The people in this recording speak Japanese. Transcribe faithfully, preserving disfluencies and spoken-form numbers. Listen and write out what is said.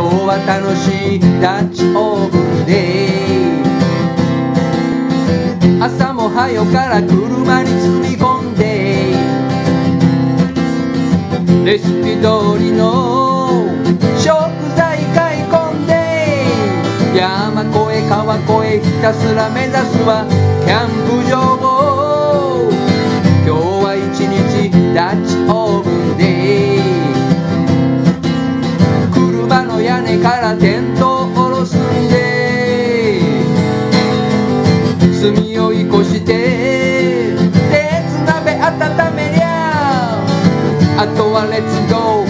今日は楽しいダッチオーブンデイ。朝も早から車に積み込んでレシピ通りの食材買い込んで山越え川越えひたすら目指すはキャンプ場を。今日は一日ダッチオーブンデイ。車の屋根からテントを下ろすんで炭をいこして鉄鍋温めりゃあとはレッツゴー